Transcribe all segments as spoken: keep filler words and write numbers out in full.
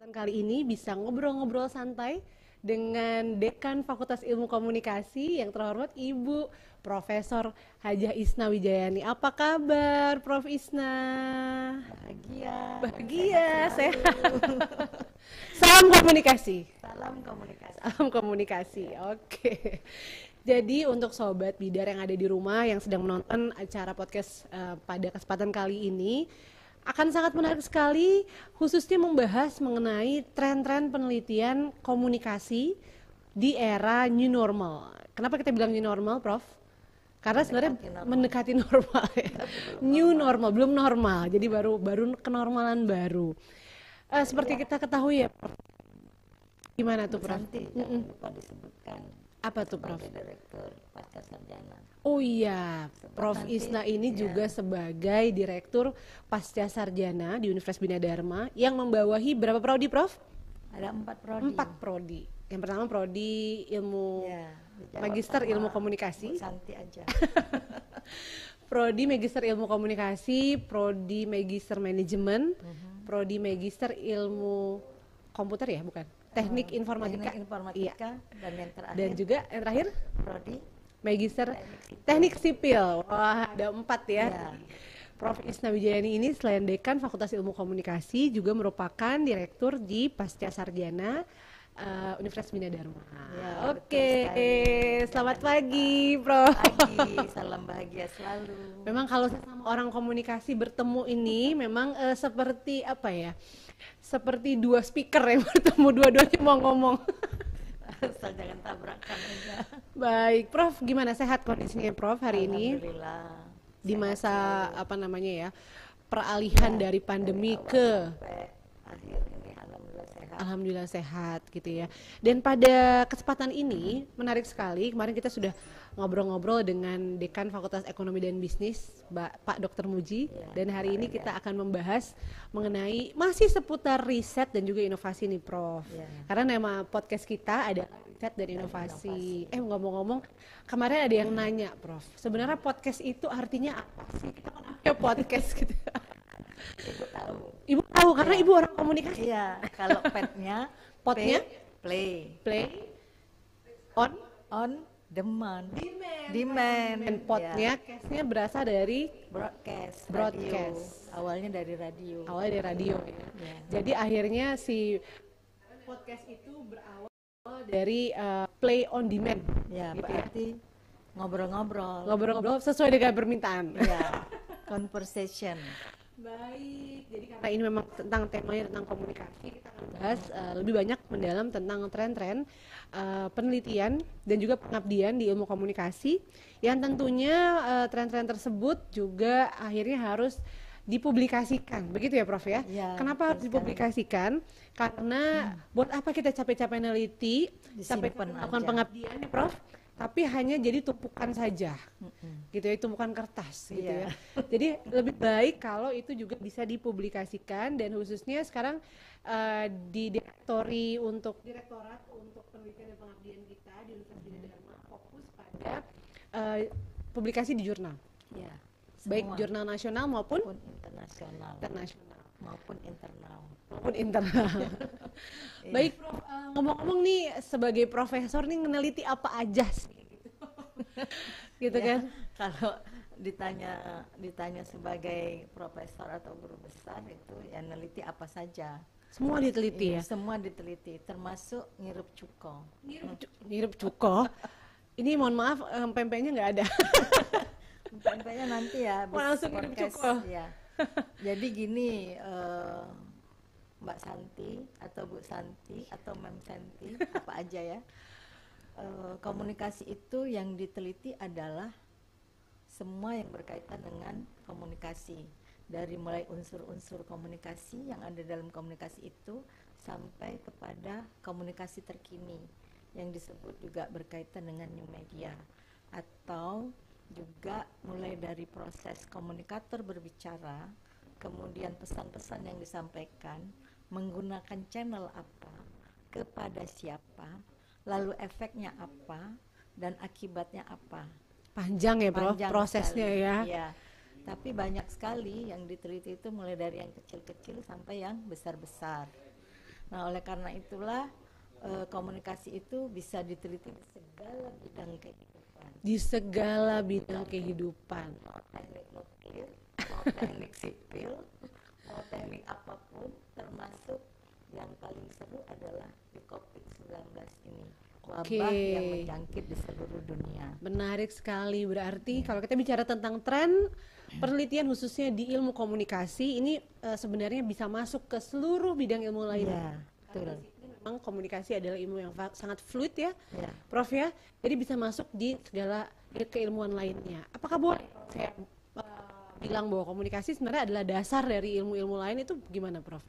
Kali ini bisa ngobrol-ngobrol santai dengan Dekan Fakultas Ilmu Komunikasi yang terhormat Ibu Profesor Hajah Isna Wijayani. Apa kabar, Prof Isna? Bahagia. Bahagia, sehat. Salam komunikasi. Salam komunikasi. Salam komunikasi. Oke. Jadi untuk sobat Bidar yang ada di rumah yang sedang menonton acara podcast uh, pada kesempatan kali ini akan sangat menarik sekali, khususnya membahas mengenai tren-tren penelitian komunikasi di era new normal. Kenapa kita bilang new normal, Prof? Karena sebenarnya mendekati normal, ya. New normal, belum normal, jadi baru baru kenormalan baru. Uh, seperti ya. Kita ketahui ya, Prof. Gimana tuh, Prof? Nanti jangan lupa disebutkan. Apa tuh, Prof? Direktur Pasca Sarjana. Oh iya, Prof Nanti, Isna ini ya. juga sebagai Direktur Pasca Sarjana di Universitas Bina Dharma yang membawahi berapa prodi, Prof? Ada empat prodi. Empat prodi. Yang pertama prodi ilmu ya, Magister Ilmu Komunikasi. Bu Santi aja. Prodi Magister Ilmu Komunikasi, prodi Magister Manajemen, uh-huh. prodi Magister Ilmu Komputer ya, bukan? Teknik uh, Informatika. Teknik Informatika iya. dan yang terakhir. Dan juga yang terakhir prodi Magister Teknik Sipil. Wah, ada empat ya. ya. Prof Isna Wijayani ini selain Dekan Fakultas Ilmu Komunikasi juga merupakan Direktur di Pasca Sarjana uh, Universitas Bina Dharma. Ya, Oke, selamat pagi, Prof. Pagi, salam bahagia selalu. Memang kalau sama orang komunikasi bertemu ini memang uh, seperti apa ya? Seperti dua speaker yang bertemu, dua-duanya mau ngomong. Asal jangan tabrakan aja. Baik, Prof, gimana sehat kondisinya, Prof, hari ini? Alhamdulillah. Di masa selalu. apa namanya ya, peralihan ya, dari pandemi dari ke akhir ini, alhamdulillah sehat. Alhamdulillah sehat gitu ya. Dan pada kesempatan ini menarik sekali, kemarin kita sudah ngobrol-ngobrol dengan Dekan Fakultas Ekonomi dan Bisnis, Pak Dokter Muji, ya, dan hari ini kita ya. akan membahas mengenai masih seputar riset dan juga inovasi nih, Prof. Ya. Karena nama podcast kita ada riset dan inovasi. inovasi. Eh ngomong-ngomong, kemarin ada yang nanya, Prof, sebenarnya podcast itu artinya apa sih? Kita kan ada podcast gitu. Ibu tahu. Ibu tahu karena ya. Ibu orang komunikasi. Iya, kalau petnya, potnya play, play, on, on, demand, demand, demand. Dan potnya, ya. Case-nya berasal dari broadcast, broadcast. Radio. Awalnya dari radio. Awalnya dari radio. Ya. Ya. Jadi akhirnya si podcast itu berawal dari uh, play on demand. Ya, gitu berarti ya. ngobrol-ngobrol. Ngobrol-ngobrol sesuai dengan permintaan. Ya, conversation. Baik, jadi karena ini memang tentang temanya tentang komunikasi, kita akan bahas uh, lebih banyak mendalam tentang tren-tren uh, penelitian dan juga pengabdian di ilmu komunikasi yang tentunya uh, tren-tren tersebut juga akhirnya harus dipublikasikan, begitu ya, Prof ya? Ya, kenapa harus dipublikasikan? Karena hmm. buat apa kita capek-capek neliti sampai melakukan pengabdian nih, Prof? Tapi hanya jadi tumpukan saja, mm-hmm. gitu ya, tumpukan kertas, gitu yeah. ya. Jadi lebih baik kalau itu juga bisa dipublikasikan dan khususnya sekarang uh, di direktori untuk direktorat untuk penelitian dan pengabdian kita di Universitas Bina Dharma fokus pada uh, publikasi di jurnal, yeah. baik jurnal nasional maupun, maupun internasional, internasional maupun internal, maupun internal. Baik, Prof, uh, ngomong-ngomong nih sebagai profesor nih meneliti apa aja sih gitu, gitu ya, kan? Kalau ditanya ditanya sebagai profesor atau guru besar itu ya neliti apa saja. Semua diteliti ya? Semua diteliti, termasuk ngirup cuko. Ngirup, cu- ngirup cuko? Ini mohon maaf, um, pempeknya nggak ada. Pempeknya nanti ya. Langsung ngirup cuko. Ya. Jadi gini. Uh, Mbak Santi atau Bu Santi atau Mem Santi apa aja ya, e, komunikasi itu yang diteliti adalah semua yang berkaitan dengan komunikasi, dari mulai unsur-unsur komunikasi yang ada dalam komunikasi itu sampai kepada komunikasi terkini yang disebut juga berkaitan dengan new media, atau juga mulai dari proses komunikator berbicara, kemudian pesan-pesan yang disampaikan menggunakan channel apa, kepada siapa, lalu efeknya apa, dan akibatnya apa. Panjang ya, Bro, Panjang prosesnya sekali. ya. Ya. Tapi banyak sekali yang diteliti itu mulai dari yang kecil-kecil sampai yang besar-besar. Nah, oleh karena itulah eh, komunikasi itu bisa diteliti di segala bidang kehidupan. Di segala bidang kehidupan. Mau teknik nuklir, mau teknik sipil, mau teknik apapun, termasuk yang paling seru adalah di covid sembilan belas ini. Wabah Oke. yang menjangkit di seluruh dunia. Menarik sekali. Berarti kalau kita bicara tentang tren penelitian khususnya di ilmu komunikasi ini eh, sebenarnya bisa masuk ke seluruh bidang ilmu lainnya. Iya, betul. Karena di sini memang komunikasi adalah ilmu yang fa- sangat fluid ya, Ya. Prof ya. Jadi bisa masuk di segala il- keilmuan lainnya. Apakah boleh saya eh, bilang bahwa komunikasi sebenarnya adalah dasar dari ilmu-ilmu lain, itu gimana, Prof?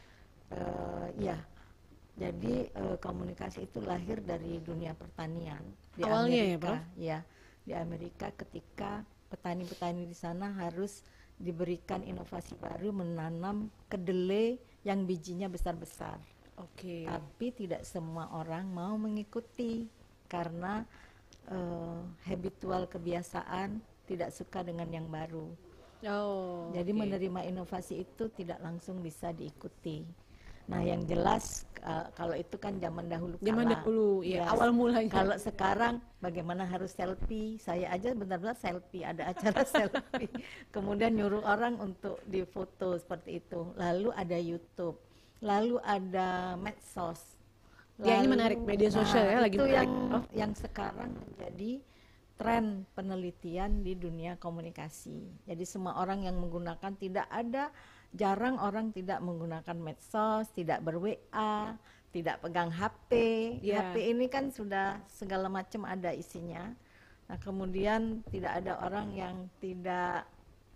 Eh, ya, jadi eh, komunikasi itu lahir dari dunia pertanian di Awalnya ya, Amerika. Prof? Ya, di Amerika ketika petani-petani di sana harus diberikan inovasi baru menanam kedelai yang bijinya besar-besar. Oke. Tapi tidak semua orang mau mengikuti karena eh, habitual kebiasaan, tidak suka dengan yang baru. Oh. Jadi oke. menerima inovasi itu tidak langsung bisa diikuti. Nah, yang jelas uh, kalau itu kan zaman dahulu Zaman kala. dahulu, ya, Yes. awal mulanya. Kalau sekarang bagaimana harus selfie? Saya aja benar-benar selfie, ada acara selfie. Kemudian nyuruh orang untuk difoto seperti itu. Lalu ada YouTube, lalu ada medsos. Ya, ini menarik, media sosial ya, lagi itu menarik. yang Oh. yang sekarang menjadi tren penelitian di dunia komunikasi. Jadi semua orang yang menggunakan, tidak ada, jarang orang tidak menggunakan medsos, tidak ber-W A, tidak pegang H P. Ya. H P ini kan sudah segala macam ada isinya. Nah, kemudian tidak ada orang yang tidak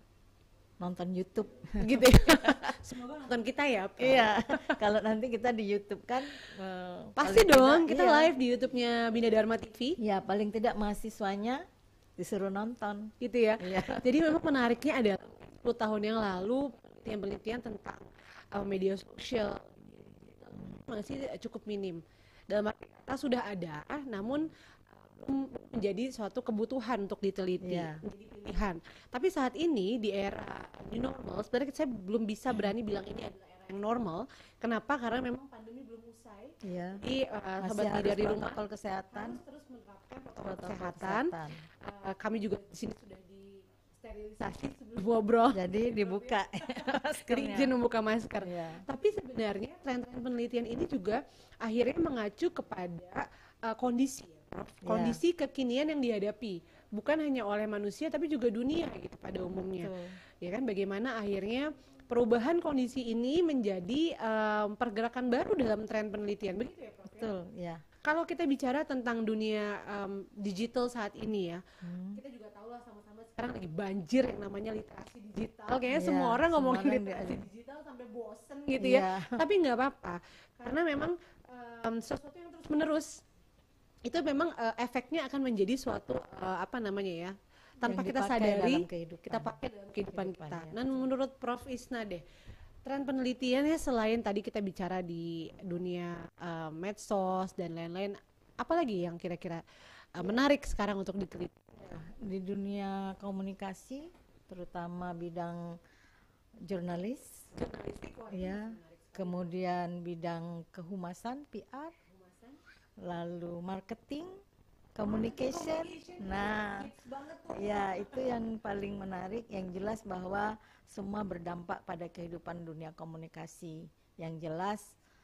nonton YouTube. Gitu ya. Semoga nonton kita ya, Prof. Iya, kalau nanti kita di YouTube kan eh, Pasti paling dong, tidak, kita iya. live di YouTube-nya Bina Dharma T V, Ya, paling tidak mahasiswanya disuruh nonton. gitu ya. Iya. Jadi memang menariknya adalah sepuluh tahun yang lalu penelitian-penelitian tentang uh, media sosial masih cukup minim. Dalam arti kata sudah ada, namun uh, belum menjadi suatu kebutuhan untuk diteliti, Iya. menjadi pilihan. Tapi saat ini di era new normal, sebenarnya saya belum bisa berani bilang ini adalah era yang normal. Kenapa? Karena memang pandemi belum usai. Iya. Jadi uh, Masih sobat harus dari rumah protokol kesehatan. harus terus menerapkan protokol Protokol kesehatan. kesehatan. Uh, kami juga di sini sudah disterilisasi sebelum ngobrol. Jadi dibuka Jadi maskernya. izin membuka masker. Iya. Tapi sebenarnya tren-tren penelitian ini juga akhirnya mengacu kepada uh, kondisi, ya, Prof. Iya. Kondisi kekinian yang dihadapi, bukan hanya oleh manusia tapi juga dunia gitu pada umumnya. Betul. Ya kan, bagaimana akhirnya perubahan kondisi ini menjadi um, pergerakan baru dalam tren penelitian. Begitu ya, Prof. ya? Betul, ya. Kalau kita bicara tentang dunia um, digital saat ini ya, Hmm. kita juga tahu lah sama-sama sekarang lagi banjir yang namanya literasi digital. Kayaknya Iya, semua orang semua ngomongin orang literasi di- digital sampai bosen gitu ya. Iya. Tapi nggak apa-apa, karena memang um, sesuatu yang terus menerus itu memang uh, efeknya akan menjadi suatu uh, apa namanya ya, tanpa Yang kita dipakai sadari dalam kehidupan. kita pakai dalam kehidupan Kehidupan, kita. ya. Dan menurut Prof Isna deh, tren penelitiannya selain tadi kita bicara di dunia uh, medsos dan lain-lain, apalagi yang kira-kira uh, menarik sekarang untuk diteliti? Nah, di dunia komunikasi, terutama bidang jurnalis, ya, kemudian bidang kehumasan P R, lalu marketing, communication. Nah, ya itu yang paling menarik. Yang jelas bahwa semua berdampak pada kehidupan dunia komunikasi. Yang jelas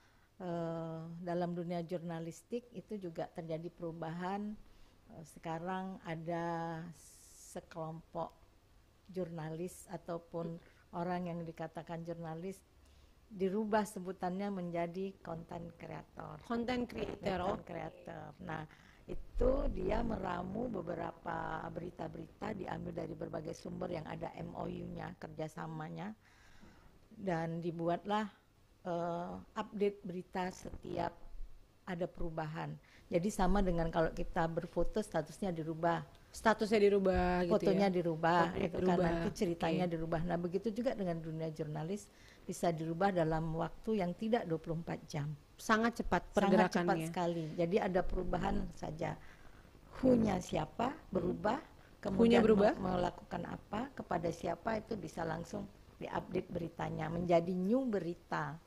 eh, dalam dunia jurnalistik itu juga terjadi perubahan. Eh, sekarang ada sekelompok jurnalis ataupun orang yang dikatakan jurnalis dirubah sebutannya menjadi content creator. Content creator, Content oh. creator. Nah, itu dia meramu beberapa berita-berita diambil dari berbagai sumber yang ada M O U-nya, kerjasamanya, dan dibuatlah uh, update berita setiap ada perubahan. Jadi sama dengan kalau kita berfoto statusnya dirubah, Statusnya dirubah gitu fotonya ya. dirubah, Fotonya itu kan dirubah, nanti ceritanya oke. dirubah. Nah, begitu juga dengan dunia jurnalis, bisa dirubah dalam waktu yang tidak dua puluh empat jam. Sangat cepat Sangat cepat pergerakannya. sekali. Jadi ada perubahan saja. Who-nya siapa berubah, Who-nya kemudian berubah. me- melakukan apa kepada siapa itu bisa langsung diupdate beritanya menjadi new berita.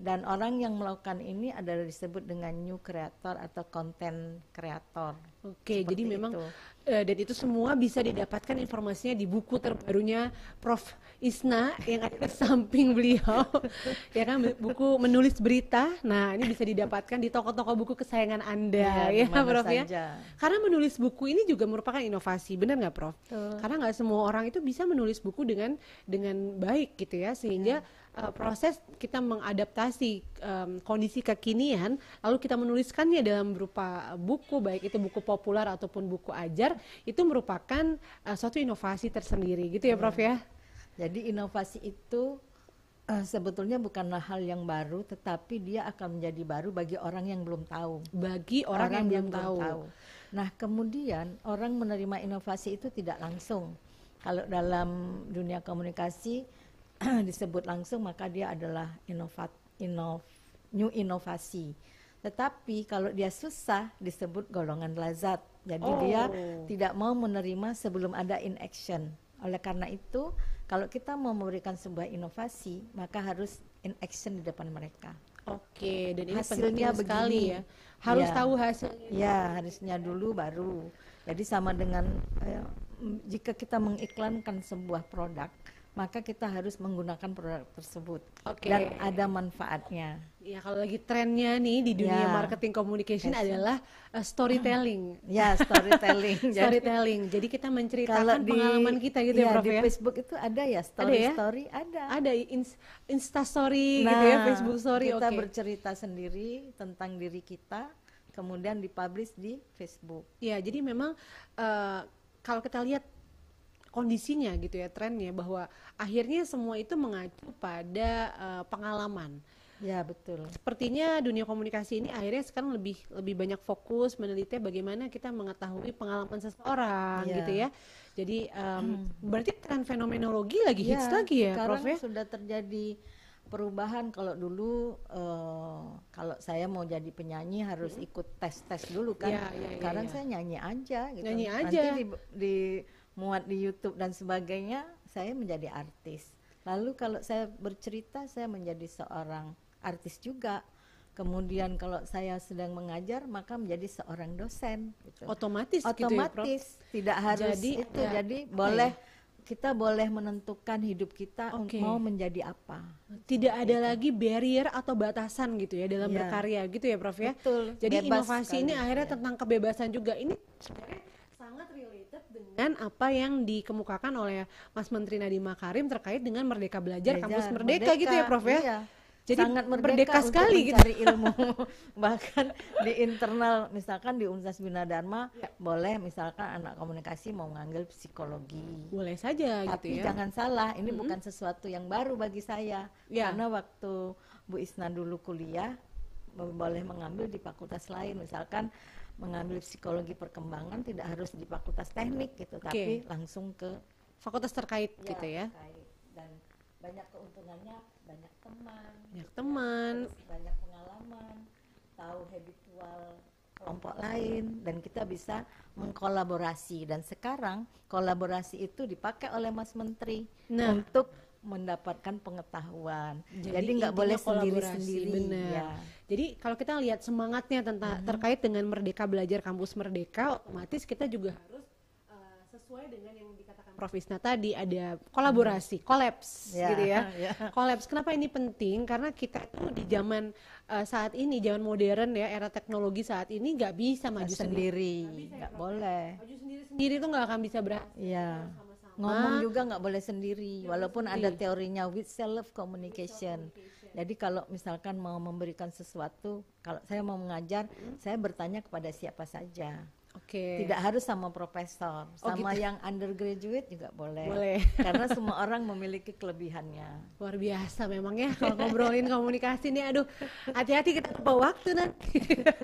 Dan orang yang melakukan ini adalah disebut dengan new creator atau content creator. Oke, Seperti jadi memang itu. eh, dan itu semua bisa didapatkan informasinya di buku terbarunya Prof Isna yang ada di samping beliau, ya kan, buku menulis berita. Nah, ini bisa didapatkan di toko-toko buku kesayangan Anda, Iya, ya, di mana Prof ya. saja. Karena menulis buku ini juga merupakan inovasi, benar nggak, Prof? Betul. Karena nggak semua orang itu bisa menulis buku dengan dengan baik gitu ya, sehingga uh, proses kita mengadaptasi um, kondisi kekinian, lalu kita menuliskannya dalam berupa buku, baik itu buku populer ataupun buku ajar, itu merupakan uh, suatu inovasi tersendiri, gitu ya, Prof ya? Jadi inovasi itu uh, sebetulnya bukanlah hal yang baru, tetapi dia akan menjadi baru bagi orang yang belum tahu. Bagi orang, yang belum tahu. Nah, kemudian orang menerima inovasi itu tidak langsung. Kalau dalam dunia komunikasi disebut langsung, maka dia adalah inovat, inov, new inovasi. Tetapi kalau dia susah disebut golongan lazat. Jadi Oh. dia tidak mau menerima sebelum ada in action. Oleh karena itu, kalau kita mau memberikan sebuah inovasi, maka harus in action di depan mereka. Oke, dan ini Hasilnya penting sekali begini. ya. Harus Ya. tahu hasilnya. Ya, harusnya dulu baru. Jadi sama dengan eh, m- jika kita mengiklankan sebuah produk, maka kita harus menggunakan produk tersebut Oke. dan ada manfaatnya. Ya, kalau lagi trennya nih di dunia Ya. marketing communication Yes. adalah uh, storytelling. Ya, storytelling. Jadi, Storytelling. Jadi kita kalau menceritakan di pengalaman kita gitu ya, ya, Prof di ya. Facebook itu ada ya story ya? story ada. Ada ins- Insta story Nah, gitu ya, Facebook story. kita Oke. bercerita sendiri tentang diri kita, kemudian dipublish di Facebook. Ya, jadi memang uh, kalau kita lihat kondisinya gitu ya, trennya bahwa akhirnya semua itu mengacu pada uh, pengalaman. Ya, betul. Sepertinya dunia komunikasi ini akhirnya sekarang lebih lebih banyak fokus meneliti bagaimana kita mengetahui pengalaman seseorang Iya. gitu ya. Jadi um, berarti tren fenomenologi lagi hits Ya, lagi ya, sekarang Prof ya? sudah terjadi perubahan. Kalau dulu eh, kalau saya mau jadi penyanyi harus ikut tes-tes dulu kan. Iya, iya, iya, Sekarang iya. saya nyanyi aja gitu. Nyanyi Nanti aja. di, di muat di YouTube dan sebagainya, saya menjadi artis. Lalu kalau saya bercerita, saya menjadi seorang artis juga. Kemudian kalau saya sedang mengajar, maka menjadi seorang dosen gitu. Otomatis, gitu ya, Prof? Otomatis, tidak harus Jadi, itu. ya, Jadi apa boleh ya? kita boleh menentukan hidup kita Oke. mau menjadi apa. Tidak ada lagi barrier atau batasan gitu ya dalam Iya. berkarya gitu ya, Prof ya. Betul, Jadi bebas inovasi sekali, ini akhirnya ya. tentang kebebasan juga. Ini sebenarnya sangat related dengan apa yang dikemukakan oleh Mas Menteri Nadiem Makarim terkait dengan Merdeka Belajar, Kampus Belajar, Merdeka, gitu ya, Prof ya. Iya. Jadi sangat merdeka merdeka untuk sekali gitu. mencari ilmu. Bahkan di internal, misalkan di Universitas Bina Dharma, Ya. boleh misalkan anak komunikasi mau ngambil psikologi. Boleh saja Tapi gitu ya. jangan salah, ini bukan sesuatu yang baru bagi saya. Ya. Karena waktu Bu Isna dulu kuliah, bo- boleh mengambil di fakultas lain. Misalkan mengambil psikologi perkembangan tidak harus di fakultas teknik gitu, Oke. tapi langsung ke Fakultas terkait gitu ya. terkait. Dan banyak keuntungannya, banyak teman, Banyak teman. terus banyak pengalaman, tahu habitual kelompok lain, dan kita bisa mengkolaborasi. Dan sekarang kolaborasi itu dipakai oleh Mas Menteri Nah. untuk mendapatkan pengetahuan. Jadi Jadi nggak intinya boleh kolaborasi, sendiri-sendiri. benar. Ya. Jadi kalau kita lihat semangatnya tentang terkait dengan Merdeka Belajar Kampus Merdeka, otomatis kita juga harus uh, sesuai dengan yang dikatakan Prof Isna tadi, ada kolaborasi, kolaps Ya, gitu ya. ya. Kolaps. Kenapa ini penting? Karena kita itu di zaman uh, saat ini, zaman modern ya, era teknologi saat ini nggak bisa maju sendiri. sendiri, nggak boleh. Maju sendiri-sendiri itu nggak akan bisa berhasil. Iya. Sama-sama. Ngomong juga nggak boleh sendiri, walaupun ada teorinya with self communication. Jadi kalau misalkan mau memberikan sesuatu, kalau saya mau mengajar, saya bertanya kepada siapa saja. Oke. Tidak harus sama profesor, Oh, sama gitu. yang undergraduate juga boleh. Boleh. Karena semua orang memiliki kelebihannya. Luar biasa memang ya kalau ngobrolin komunikasi nih, aduh, hati-hati kita lupa waktu nanti.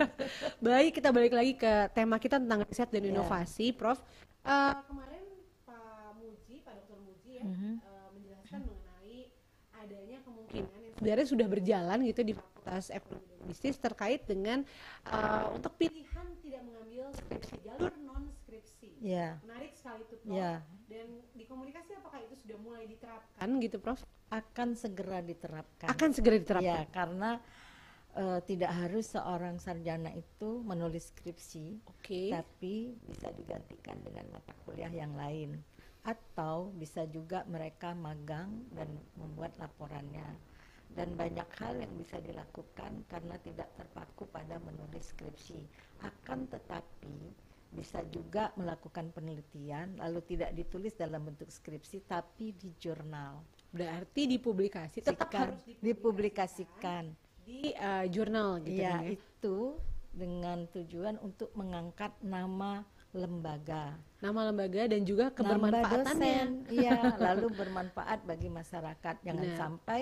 Baik, kita balik lagi ke tema kita tentang riset dan Ya. inovasi, Prof. Eh, kemarin Pak Muji, Pak Doktor Muji ya, Mhm. eh, menjelaskan mengenai adanya kemungkinan yang sebenarnya sudah berjalan gitu di Fakultas Ekonomi dan Bisnis terkait dengan eh, untuk pilihan tidak mengambil skripsi, jalur non skripsi. Ya, Menarik sekali itu, Prof. ya, Dan di komunikasi apakah itu sudah mulai diterapkan gitu, Prof? Akan segera diterapkan. Akan segera diterapkan. Ya, karena uh, tidak harus seorang sarjana itu menulis skripsi, Oke. tapi bisa digantikan dengan mata kuliah yang lain. Atau bisa juga mereka magang dan membuat laporannya. Dan banyak hal yang bisa dilakukan karena tidak terpaku pada menulis skripsi. Akan tetapi bisa juga melakukan penelitian lalu tidak ditulis dalam bentuk skripsi tapi di jurnal. Berarti dipublikasi, tetap Sikan, harus dipublikasikan di uh, jurnal gitu ya, kan ya. Itu dengan tujuan untuk mengangkat nama lembaga, nama lembaga dan juga nama kebermanfaatannya. dosen, iya, lalu bermanfaat bagi masyarakat. Jangan Benar. sampai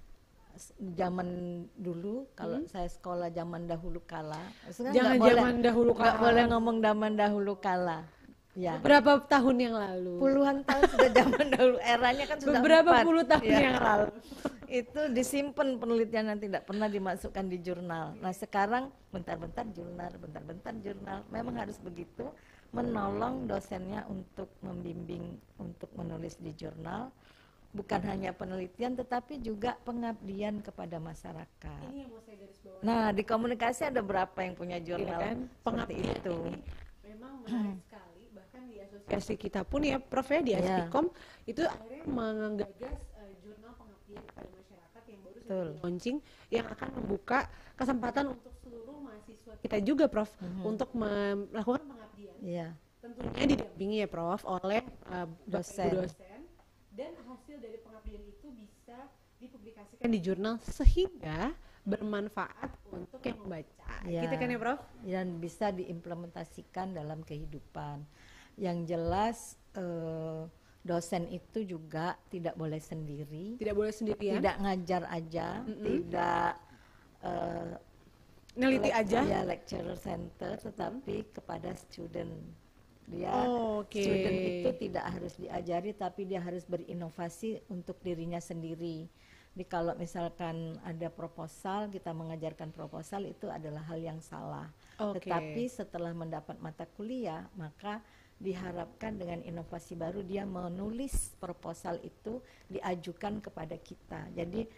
zaman dulu kalau Hmm? saya sekolah zaman dahulu kala, sekarang Jangan nggak zaman boleh, dahulu nggak kala. boleh ngomong zaman dahulu kala, ya. Beberapa tahun yang lalu. Puluhan tahun sudah zaman dahulu, eranya kan sudah Beberapa empat. puluh tahun Ya. yang lalu. Itu disimpan penelitian yang tidak pernah dimasukkan di jurnal. Nah sekarang bentar-bentar jurnal, bentar-bentar jurnal. Memang harus begitu, menolong dosennya untuk membimbing untuk menulis di jurnal. Bukan hanya penelitian tetapi juga pengabdian kepada masyarakat. Ini yang mau saya garis bawahi. Nah di komunikasi ada berapa yang punya jurnal kan? seperti Pengabdian itu? ini memang menarik sekali, bahkan di asosiasi kita pun ya Prof ya, di Ya. Aspikom itu akhirnya menggagas uh, jurnal pengabdian kepada masyarakat yang baru Betul. saja launching, yang akan membuka kesempatan untuk seluruh mahasiswa kita juga Prof Mhm. untuk melakukan pengabdian. Iya. Tentunya didampingi ya Prof oleh uh, Bapak Dosen. Ibu dosen, dan hasil dari pengabdian itu bisa dipublikasikan di jurnal sehingga bermanfaat untuk yang membaca. Ya. Gitu kan ya Prof? Dan bisa diimplementasikan dalam kehidupan. Yang jelas eh, dosen itu juga tidak boleh sendiri, Tidak boleh sendirian. tidak ngajar aja, Mm-mm. tidak eh, Neliti lec- aja. ya, lecturer center, tetapi kepada student. Dia Oh, oke. student itu tidak harus diajari, tapi dia harus berinovasi untuk dirinya sendiri. Jadi kalau misalkan ada proposal, kita mengajarkan proposal itu adalah hal yang salah. Oke. Tetapi setelah mendapat mata kuliah, maka diharapkan dengan inovasi baru dia menulis proposal itu diajukan kepada kita. Jadi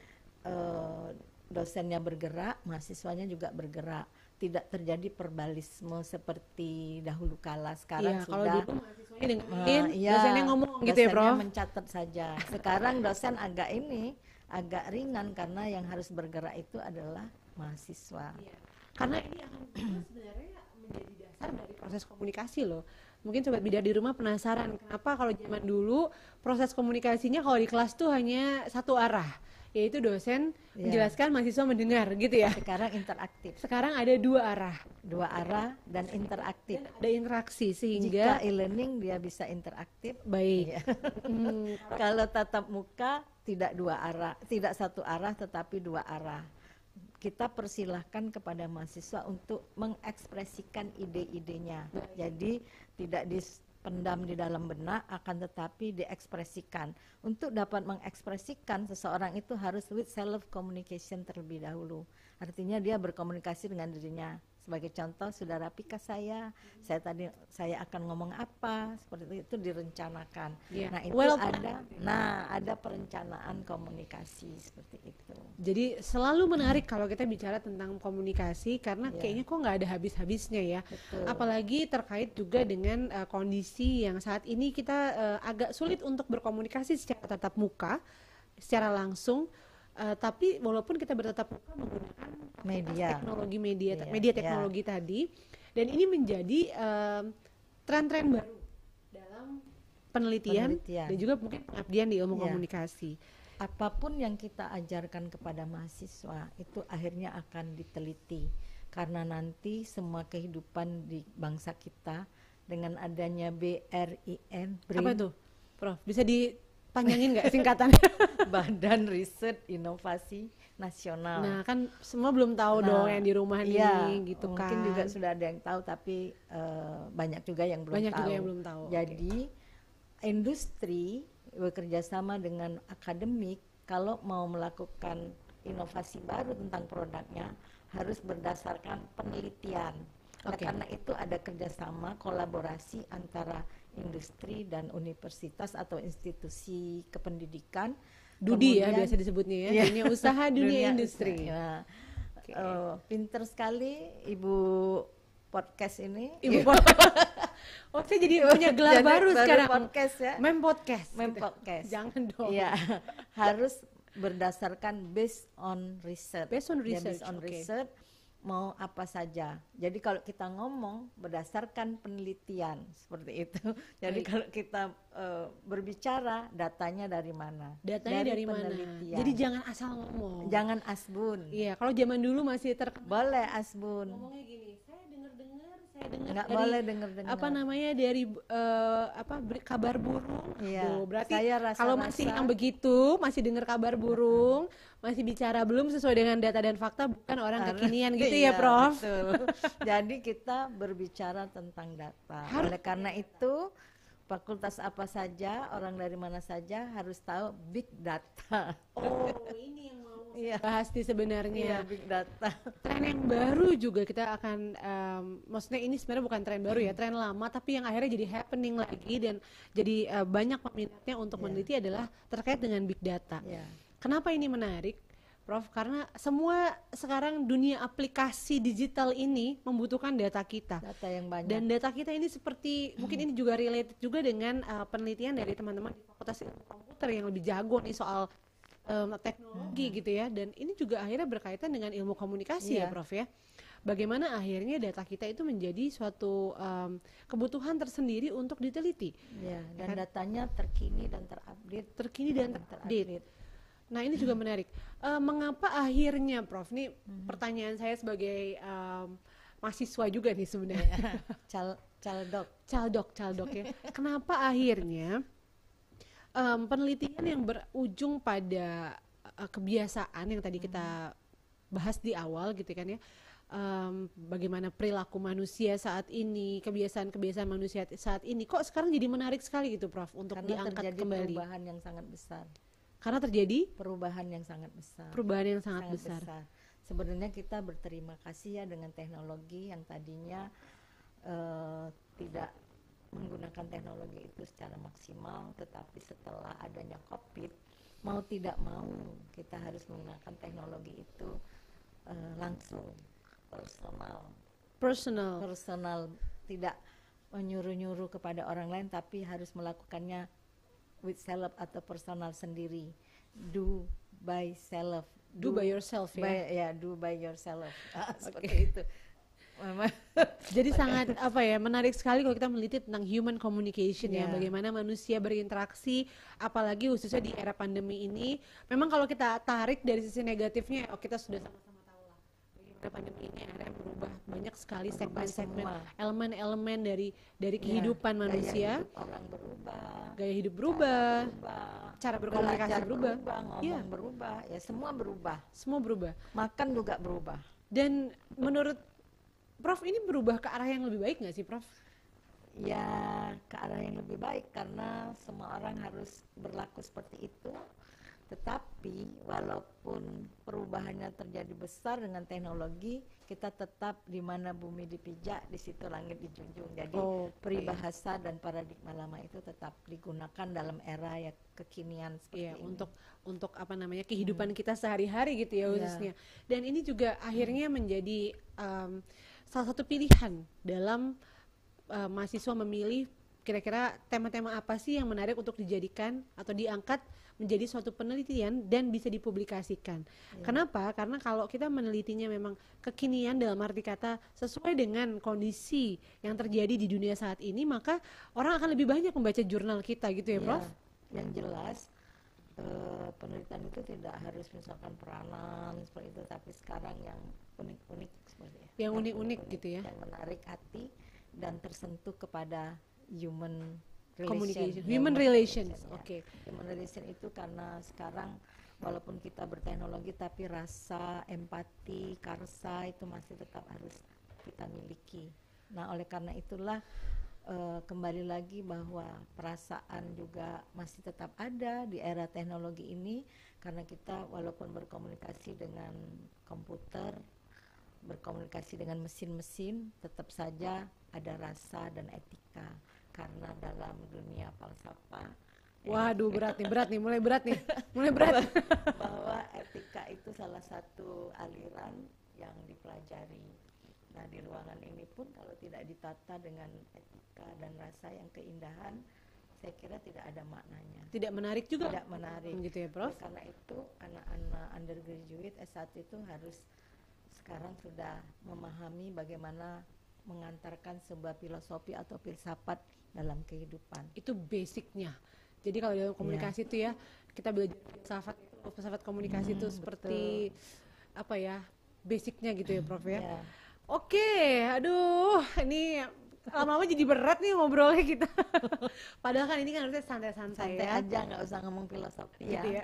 eh, dosennya bergerak, mahasiswanya juga bergerak. Tidak terjadi perbalisme seperti dahulu kala. Sekarang Iya, kalau sudah dulu mahasiswanya dengerin, Eh, iya, dosennya ngomong gitu ya dosennya Prof? mencatat saja. Sekarang dosen agak ini agak ringan karena yang harus bergerak itu adalah mahasiswa. Iya. Karena ini akan juga sebenarnya menjadi dasar dari proses komunikasi loh. Mungkin Sobat Bidar di rumah penasaran kenapa kalau zaman dulu proses komunikasinya kalau di kelas tuh hanya satu arah, yaitu dosen Iya. menjelaskan, mahasiswa mendengar gitu ya. Sekarang interaktif, Sekarang ada dua arah dua arah dan interaktif. dan ada interaksi Jika sehingga e-learning dia bisa interaktif. baik. Iya. Hmm, Kalau tatap muka tidak dua arah, tidak satu arah tetapi dua arah. Kita persilahkan kepada mahasiswa untuk mengekspresikan ide-idenya. Jadi tidak dipendam di dalam benak, akan tetapi diekspresikan. Untuk dapat mengekspresikan, seseorang itu harus with self communication terlebih dahulu. Artinya dia berkomunikasi dengan dirinya. Sebagai contoh, saudara Pika saya, saya tadi saya akan ngomong apa, seperti itu direncanakan. Iya. Nah itu Well ada, nah ada perencanaan komunikasi seperti itu. Jadi selalu menarik kalau kita bicara tentang komunikasi karena Iya. kayaknya kok nggak ada habis-habisnya ya. Betul. Apalagi terkait juga dengan uh, kondisi yang saat ini kita uh, agak sulit untuk berkomunikasi secara tatap muka, secara langsung. Uh, tapi walaupun kita bertatap muka menggunakan Media. teknologi media, Iya, media iya. teknologi tadi, dan ini menjadi um, tren-tren baru dalam penelitian, Penelitian. dan juga mungkin pengabdian di ilmu Iya. komunikasi. Apapun yang kita ajarkan kepada mahasiswa itu akhirnya akan diteliti karena nanti semua kehidupan di bangsa kita dengan adanya B R I N Apa itu, Prof? Bisa dipanjangin nggak singkatannya? Badan Riset Inovasi Nasional. Nah, kan semua belum tahu Nah, dong yang di rumah iya, nih, gitu mungkin kan. juga sudah ada yang tahu tapi eh, banyak juga yang belum Banyak tahu. juga yang belum tahu. Jadi industri bekerja sama dengan akademik kalau mau melakukan inovasi baru tentang produknya harus berdasarkan penelitian. Oleh Oke. karena itu ada kerjasama kolaborasi antara industri dan universitas atau institusi kependidikan. Dudi ya Kemudian- biasa disebutnya ya, Iya. dunia usaha, dunia, Dunia industri. usaha. Ya. Oke. Eh, pinter sekali Ibu podcast ini. Ibu podcast. Oh, saya jadi punya gelar Jadi baru sekarang. podcast ya. Mem podcast. Mem gitu. podcast. Jangan dong. Iya, harus berdasarkan based on research. Based on Ya, research, based on oke. research mau apa saja. Jadi kalau kita ngomong berdasarkan penelitian seperti itu. Jadi Baik. kalau kita eh, berbicara datanya dari mana? Datanya dari, mana? penelitian. Jadi jangan asal ngomong. Jangan asbun. Iya, kalau zaman dulu masih terkenal Boleh asbun. ngomongnya gini, saya dengar-dengar, saya dengar Nggak dari boleh denger-dengar. apa namanya dari eh, apa beri- kabar burung. Iya, Aduh, berarti saya rasa-rasa- kalau masih yang begitu, masih dengar kabar burung, masih bicara belum sesuai dengan data dan fakta, bukan orang Harus- kekinian gitu iya, ya, Prof. betul. Jadi kita berbicara tentang data. Harus- Oleh karena itu fakultas apa saja, orang dari mana saja harus tahu big data. Oh, ini yang mau Iya. bahas nih sebenarnya. Iya, big data. Tren yang baru juga kita akan em, maksudnya ini sebenarnya bukan tren baru ya, tren lama tapi yang akhirnya jadi happening lagi dan jadi eh, banyak peminatnya untuk Iya. meneliti adalah terkait dengan big data. Ya. Kenapa ini menarik, Prof? Karena semua sekarang dunia aplikasi digital ini membutuhkan data kita. Data yang banyak. Dan data kita ini seperti mungkin ini juga related juga dengan uh, penelitian dari teman-teman di Fakultas Ilmu Komputer yang lebih jago nih soal um, teknologi gitu ya. Dan ini juga akhirnya berkaitan dengan ilmu komunikasi ya, Iya. Prof ya. Bagaimana akhirnya data kita itu menjadi suatu um, kebutuhan tersendiri untuk diteliti, Ya, dan kan? datanya terkini dan terupdate. terkini dan terupdate. Nah ini juga menarik. Eh, mengapa akhirnya, Prof? Ini pertanyaan saya sebagai um, mahasiswa juga nih sebenarnya. Cal caldok. Caldok, caldok ya. Kenapa akhirnya em, penelitian yang berujung pada eh, kebiasaan yang tadi kita bahas di awal gitu kan ya, em, bagaimana perilaku manusia saat ini, kebiasaan-kebiasaan manusia saat ini, kok sekarang jadi menarik sekali gitu, Prof, untuk Karena diangkat terjadi kembali. perubahan yang sangat besar. Karena terjadi Perubahan yang sangat besar. perubahan yang sangat, besar. Sebenarnya kita berterima kasih ya dengan teknologi yang tadinya eh, tidak menggunakan teknologi itu secara maksimal, tetapi setelah adanya COVID, mau tidak mau kita harus menggunakan teknologi itu eh, langsung personal, Personal. personal, tidak menyuruh-nyuruh kepada orang lain, tapi harus melakukannya with self atau personal sendiri, do by self. Do by yourself ya. By, ya, do by yourself. Ah, seperti Oke. itu. Memang Jadi sangat apa ya, menarik sekali kalau kita meneliti tentang human communication ya, Ya. bagaimana manusia berinteraksi, apalagi khususnya di era pandemi ini. Memang kalau kita tarik dari sisi negatifnya, oh kita sudah sama-sama tahu lah bagaimana pandemi ini akhirnya merubah banyak sekali Merubah segmen-segmen, semua. elemen-elemen dari dari ya, kehidupan gaya manusia, hidup orang berubah, gaya hidup berubah, cara berubah, cara berkomunikasi belajar berubah. ngomong Iya. berubah, ya semua berubah. semua berubah. Makan juga berubah. Dan menurut Prof ini berubah ke arah yang lebih baik nggak sih, Prof? Ya, ke arah yang lebih baik karena semua orang harus berlaku seperti itu. Tetapi walaupun perubahannya terjadi besar dengan teknologi, kita tetap di mana bumi dipijak, di situ langit dijunjung. Jadi Oke. peribahasa dan paradigma lama itu tetap digunakan dalam era ya kekinian seperti Iya, ini. untuk untuk apa namanya kehidupan kita sehari-hari gitu ya Iya. khususnya. Dan ini juga akhirnya menjadi um, salah satu pilihan dalam uh, mahasiswa memilih kira-kira tema-tema apa sih yang menarik untuk dijadikan atau diangkat menjadi suatu penelitian dan bisa dipublikasikan. Iya. Kenapa? Karena kalau kita menelitinya memang kekinian dalam arti kata sesuai dengan kondisi yang terjadi di dunia saat ini, maka orang akan lebih banyak membaca jurnal kita gitu ya, Ya, Prof? yang jelas eh, penelitian itu tidak harus misalkan peranan seperti itu, tapi sekarang yang unik-unik seperti itu. Yang unik-unik gitu ya. Yang menarik hati dan tersentuh kepada human Communication, relation. human relations. ya. Oke. Human relation itu karena sekarang walaupun kita berteknologi tapi rasa, empati, karsa itu masih tetap harus kita miliki. Nah, oleh karena itulah eh, kembali lagi bahwa perasaan juga masih tetap ada di era teknologi ini karena kita walaupun berkomunikasi dengan komputer, berkomunikasi dengan mesin-mesin, tetap saja ada rasa dan etika. karena dalam dunia falsafah Waduh, berat nih, berat nih, mulai berat nih, mulai berat. bahwa etika itu salah satu aliran yang dipelajari. Nah, di ruangan ini pun kalau tidak ditata dengan etika dan rasa yang keindahan, saya kira tidak ada maknanya. Tidak menarik juga. Tidak menarik. Gitu ya, Prof. Oleh karena itu, anak-anak undergraduate S satu itu harus sekarang sudah memahami bagaimana mengantarkan sebuah filosofi atau filsafat dalam kehidupan. Itu basicnya. Jadi kalau dalam komunikasi itu ya, kita belajar filsafat filsafat komunikasi itu Hmm, seperti apa ya, basicnya gitu ya, Prof ya. Ya. Oke, aduh, ini lama-lama jadi berat nih ngobrolnya kita. Padahal kan ini kan harusnya santai-santai Santai ya. aja, nggak usah ngomong filosofi Gitu ya. ya.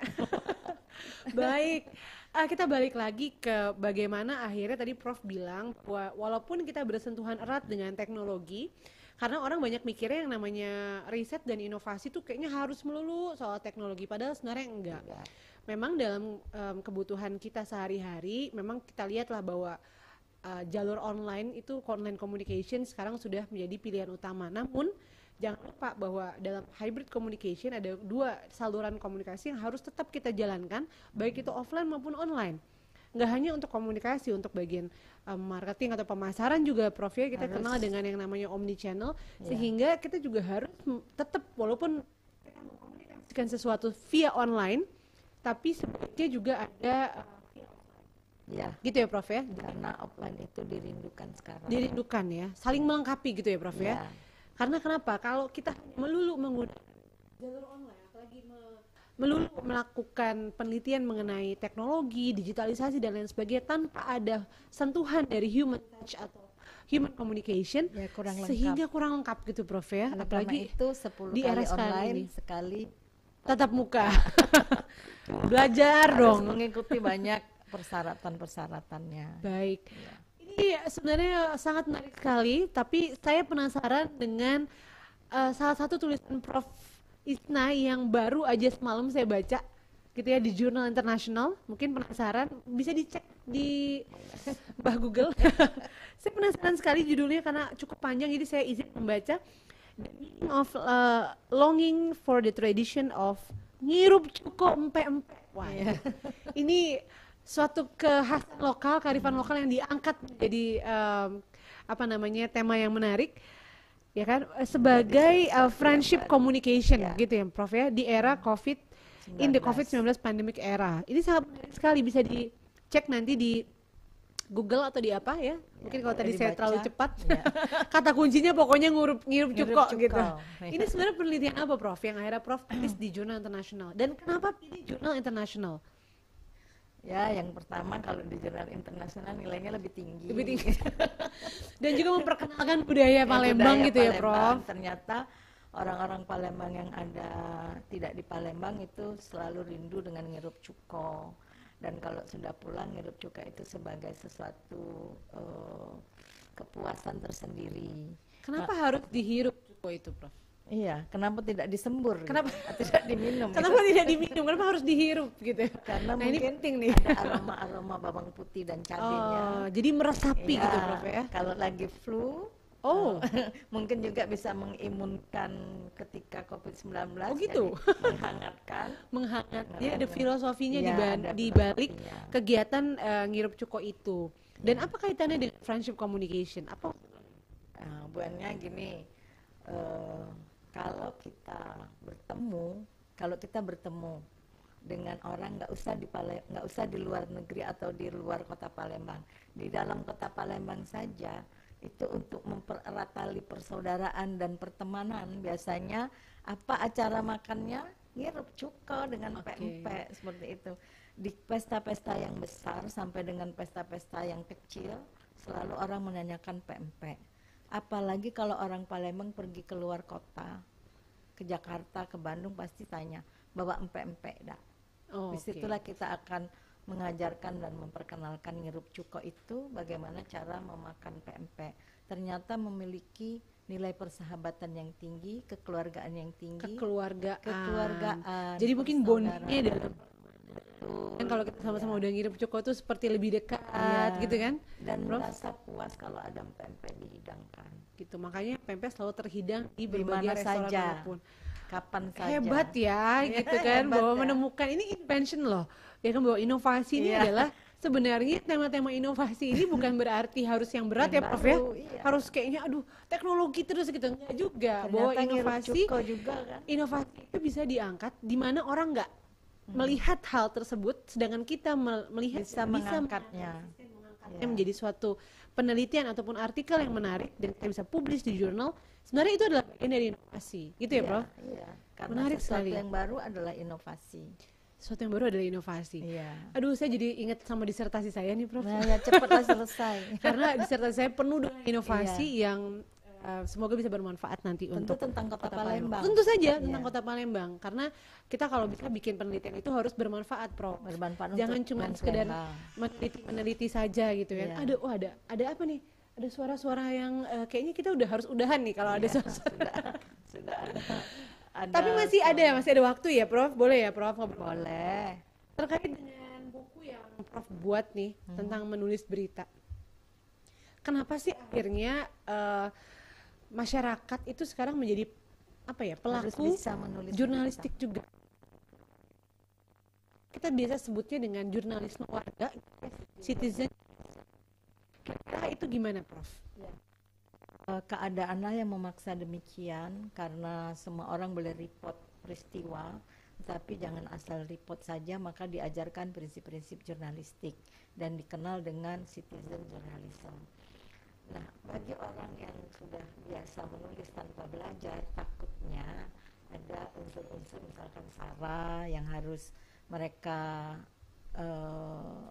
Baik, ah, kita balik lagi ke bagaimana akhirnya tadi Prof bilang bahwa walaupun kita bersentuhan erat dengan teknologi, karena orang banyak mikirnya yang namanya riset dan inovasi tuh kayaknya harus melulu soal teknologi, padahal sebenarnya enggak. Enggak. Memang dalam um, kebutuhan kita sehari-hari, memang kita lihatlah bahwa uh, jalur online itu online communication sekarang sudah menjadi pilihan utama. Namun jangan lupa bahwa dalam hybrid communication ada dua saluran komunikasi yang harus tetap kita jalankan, baik itu offline maupun online. Nggak hanya untuk komunikasi, untuk bagian um, marketing atau pemasaran juga, Prof ya, kita Harus. kenal dengan yang namanya omni channel, Ya. sehingga kita juga harus m- tetap walaupun kita mengkomunikasikan sesuatu via online, tapi sebaiknya juga ada uh, Ya, gitu ya, Prof ya, karena offline itu dirindukan sekarang. dirindukan ya, saling melengkapi gitu ya, Prof ya. Ya. Karena kenapa? Kalau kita melulu menggunakan jalur online, apalagi me- melulu melakukan penelitian mengenai teknologi, digitalisasi dan lain sebagainya tanpa ada sentuhan dari human touch atau human communication, Ya, kurang lengkap. sehingga kurang lengkap gitu, Prof ya. Oleh karena Apalagi itu sepuluh di kali era sekarang online ini. sekali tatap muka. Belajar harus dong. mengikuti banyak persyaratan-persyaratannya. Baik. Ya. Ini sebenarnya sangat menarik sekali, tapi saya penasaran dengan uh, salah satu tulisan Prof Isna yang baru aja semalam saya baca gitu ya di jurnal internasional. Mungkin penasaran, bisa dicek di Mbah Google. Saya penasaran sekali judulnya karena cukup panjang, jadi saya izin membaca. The meaning of uh, longing for the tradition of ngirup cuko empe-empe. Wah, ini suatu kekhasan lokal, kearifan lokal yang diangkat menjadi um, apa namanya tema yang menarik, ya kan, sebagai uh, friendship communication Ya. gitu ya, Prof ya, di era COVID, in the COVID sembilan belas pandemic era. Ini sangat menarik sekali, bisa dicek nanti di Google atau di apa ya? Mungkin kalau boleh tadi saya dibaca. terlalu cepat, Ya. kata kuncinya pokoknya ngurup ngirup Ngirup cuko cuko. gitu. Ya. Ini sebenarnya penelitian apa, Prof, yang akhirnya Prof tulis di jurnal internasional? Dan kenapa pilih jurnal internasional? Ya, yang pertama kalau di jurnal internasional nilainya lebih tinggi. Lebih tinggi. Dan juga memperkenalkan budaya Ya, Palembang budaya gitu ya, Palembang. Prof. Ternyata orang-orang Palembang yang ada tidak di Palembang itu selalu rindu dengan ngirup cuko. Dan kalau sudah pulang, ngirup cuko itu sebagai sesuatu eh, kepuasan tersendiri. Kenapa harus dihirup cuko itu, Prof? Iya, kenapa tidak disembur? Kenapa? Gitu? Tidak diminum? Kenapa gitu? tidak diminum? Kenapa harus dihirup gitu ya? Karena Nah, ini mungkin penting nih. ada aroma-aroma bawang putih dan cabenya. Oh, jadi meresapi Iya, gitu, Prof ya? Kalau lagi flu, Oh. eh, mungkin juga bisa mengimunkan ketika covid sembilan belas. Oh, gitu? Jadi menghangatkan. Menghangat. Nah, Jadi ada nah. filosofinya Iya, di, ba- ada di balik filosofinya. kegiatan eh, ngirup cuko itu. Dan apa kaitannya dengan friendship communication? Apa? Nah, buannya gini, eh, kalau kita bertemu, kalau kita bertemu dengan orang nggak usah di Pale- nggak usah di luar negeri atau di luar kota Palembang, di dalam kota Palembang saja, itu untuk mempererat tali persaudaraan dan pertemanan. Biasanya apa acara makannya? Ngirup cuko dengan Oke. pempek seperti itu. Di pesta-pesta yang besar sampai dengan pesta-pesta yang kecil, selalu orang menanyakan pempek. Apalagi kalau orang Palembang pergi keluar kota, ke Jakarta, ke Bandung, pasti tanya, bawa empek-empek dak. Oh, Disitulah kita akan mengajarkan dan memperkenalkan ngirup cuko itu bagaimana cara memakan pempek. Ternyata memiliki nilai persahabatan yang tinggi, kekeluargaan yang tinggi, kekeluargaan. kekeluargaan, Jadi mungkin bondingnya persaudaraan. dalam Betul. dan kalau kita sama-sama Iya. udah ngirim cuko tuh seperti lebih dekat Iya. gitu kan, Dan Prof? merasa puas kalau ada pempek dihidangkan. Gitu, makanya pempek selalu terhidang di Di berbagai mana restoran saja, manapun. kapan saja. Hebat ya, Iya, gitu kan, hebat bahwa ya. menemukan ini invention loh, ya kan, bahwa inovasi ini Iya. adalah sebenarnya tema-tema inovasi ini bukan berarti harus yang berat Yang ya, Prof ya, baru, iya. harus kayaknya aduh teknologi terus gitu, enggak juga, bahwa Ternyata ngirup inovasi cuko juga kan. inovasi itu bisa diangkat di mana orang nggak melihat hal tersebut, sedangkan kita mel- melihat Bisa mengangkatnya. mengangkatnya Iya. menjadi suatu penelitian ataupun artikel yang menarik dan kita bisa publish di jurnal. Sebenarnya itu adalah bagian dari inovasi, gitu ya, Iya, Prof? Iya. Karena Menarik sesuatu sekali. yang baru adalah inovasi. Sesuatu yang baru adalah inovasi. Iya. Aduh, saya jadi ingat sama disertasi saya nih, Prof. Nah, ya cepatlah selesai. Karena disertasi saya penuh dengan inovasi yang uh, semoga bisa bermanfaat nanti Tentu untuk tentang Kota Palembang. Tentu saja Iya. tentang Kota Palembang, karena kita kalau bisa bikin penelitian itu harus bermanfaat, Prof. Bermanfaat Jangan untuk cuma Mens sekedar Lembang. meneliti, meneliti saja gitu kan. Iya. Ada, oh ada, ada apa nih? Ada suara-suara yang uh, kayaknya kita udah harus udahan nih kalau ada Iya, suara-suara. sudah, sudah ada. Ada Tapi masih ada, suara. masih ada waktu ya, Prof. Boleh ya, Prof, ngobrol? Boleh. Terkait dengan buku yang Prof buat nih tentang menulis berita. Kenapa sih akhirnya uh, masyarakat itu sekarang menjadi apa ya, Harus pelaku bisa menulis jurnalistik juga? Kita biasa sebutnya dengan jurnalisme warga, citizen. Kira-kira itu gimana, Prof? Eh, keadaanlah yang memaksa demikian karena semua orang boleh report peristiwa, tapi jangan asal report saja, maka diajarkan prinsip-prinsip jurnalistik dan dikenal dengan citizen journalism. Nah, bagi orang yang sudah biasa menulis tanpa belajar, takutnya ada unsur-unsur misalkan sara yang harus mereka eh,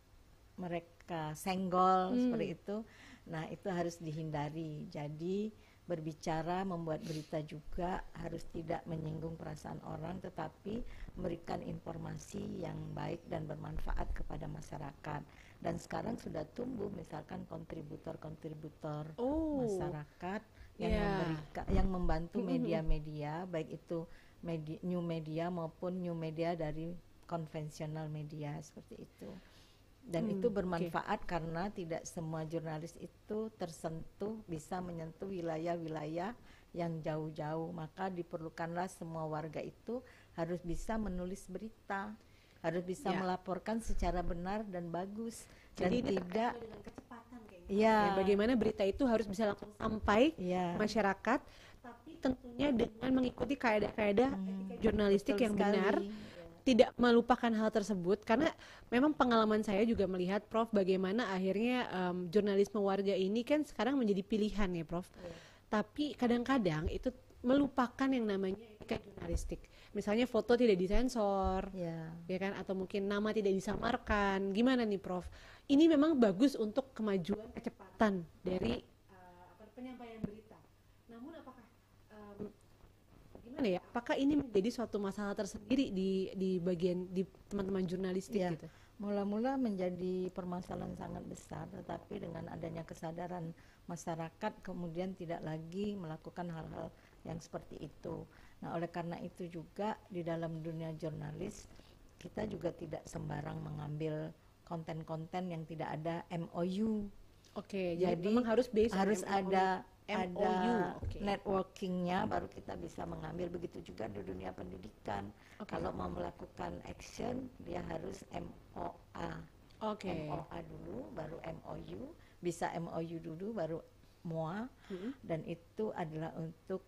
mereka senggol Hmm. seperti itu. Nah, itu harus dihindari. Jadi berbicara, membuat berita juga harus tidak menyinggung perasaan orang, tetapi memberikan informasi yang baik dan bermanfaat kepada masyarakat. Dan sekarang sudah tumbuh misalkan kontributor-kontributor Oh, masyarakat yang yeah. memberikan, yang membantu Mm-mm. media-media, baik itu media, new media maupun new media dari konvensional media seperti itu. Dan Hmm, itu oke. bermanfaat karena tidak semua jurnalis itu tersentuh, bisa menyentuh wilayah-wilayah yang jauh-jauh. Maka diperlukanlah semua warga itu harus bisa menulis berita, harus bisa Ya. melaporkan secara benar dan bagus, Jadi dan ini tidak terkait dengan kecepatan kayaknya. Iya. Ya, bagaimana berita itu harus bisa langsung sampai Iya. masyarakat, tapi tentunya dengan mengikuti kaedah-kaedah Hmm, etika jurnalistik betul yang sekali. benar, tidak melupakan hal tersebut. Karena memang pengalaman saya juga melihat, Prof, bagaimana akhirnya em, jurnalisme warga ini kan sekarang menjadi pilihan ya, Prof. Tapi kadang-kadang itu melupakan yang namanya etika jurnalistik. Misalnya foto tidak disensor, Ya. ya kan, atau mungkin nama tidak disamarkan. Gimana nih, Prof? Ini memang bagus untuk kemajuan kecepatan dari uh, apa, penyampaian berita. Namun apakah um, gimana ya? Apakah ini menjadi suatu masalah tersendiri di di bagian di teman-teman jurnalistik Iya. gitu? Mula-mula menjadi permasalahan sangat besar, tetapi dengan adanya kesadaran masyarakat kemudian tidak lagi melakukan hal-hal yang seperti itu. Nah, oleh karena itu juga di dalam dunia jurnalis kita juga tidak sembarang mengambil konten-konten yang tidak ada M O U. Oke, jadi, Jadi memang harus based on harus M O U. ada M O U, ada oke. networkingnya baru kita bisa mengambil. Begitu juga di dunia pendidikan. Oke. Kalau mau melakukan action dia harus M O A. Oke. M O A dulu baru M O U, bisa M O U dulu baru M O A. Mm-mm. Dan itu adalah untuk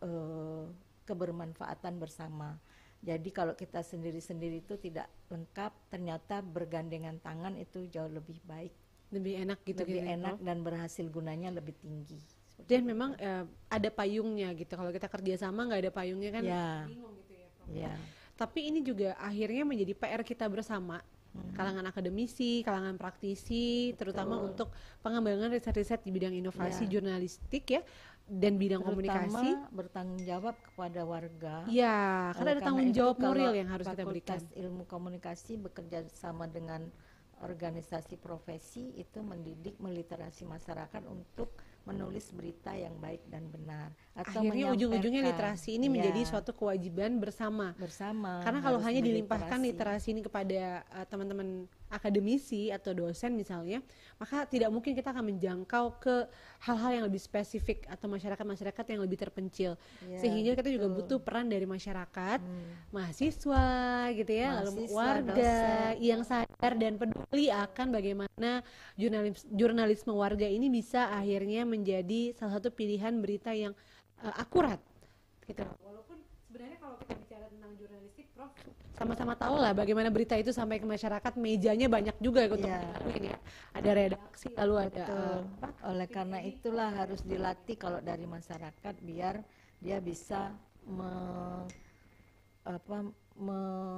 eh, kebermanfaatan bersama. Jadi kalau kita sendiri-sendiri itu tidak lengkap, ternyata bergandengan tangan itu jauh lebih baik, Lebih enak gitu lebih gitu ya, enak Prof? dan berhasil gunanya lebih tinggi. Seperti Dan itu. memang eh, ada payungnya gitu. Kalau kita kerja sama nggak ada payungnya kan Ya. bingung gitu ya, Prof. Ya. Tapi ini juga akhirnya menjadi P R kita bersama, kalangan akademisi, kalangan praktisi, terutama Betul. untuk pengembangan riset-riset di bidang inovasi Ya. jurnalistik ya, dan bidang komunikasi. Terutama bertanggung jawab kepada warga. Ya, karena Oleh ada tanggung itu, jawab kalau moral yang harus kita berikan. Fakultas Ilmu Komunikasi bekerja sama dengan organisasi profesi itu mendidik meliterasi masyarakat untuk menulis berita yang baik dan benar atau Akhirnya ujung-ujungnya menyampaikan. literasi ini Ya, menjadi suatu kewajiban bersama. bersama. Karena kalau harus hanya dilimpahkan berliterasi. literasi ini kepada uh, teman-teman akademisi atau dosen misalnya, maka tidak mungkin kita akan menjangkau ke hal-hal yang lebih spesifik atau masyarakat-masyarakat yang lebih terpencil. Ya, Sehingga kita juga betul. butuh peran dari masyarakat, Hmm. mahasiswa gitu ya, lalu Mahasiswa, warga dosen. yang sadar dan peduli akan bagaimana jurnalis, jurnalisme warga ini bisa akhirnya menjadi salah satu pilihan berita yang uh, akurat gitu. Walaupun sebenarnya kalau kita bicara tentang jurnalistik, Prof, sama-sama tahu lah bagaimana berita itu sampai ke masyarakat, mejanya banyak juga untuk Iya. dilaluin ya. Ada redaksi, lalu ada Betul. uh, apa? Oleh karena itulah harus dilatih kalau dari masyarakat biar dia bisa me, apa me